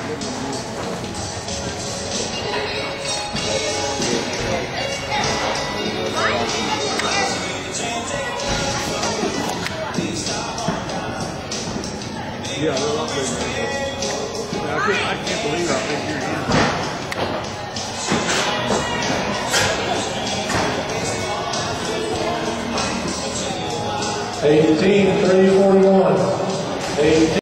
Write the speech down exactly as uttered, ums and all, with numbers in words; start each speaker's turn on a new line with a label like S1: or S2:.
S1: Yeah, they're a lot bigger. I can't, I can't believe how big yours
S2: is. eighteen, three forty-one. eighteen.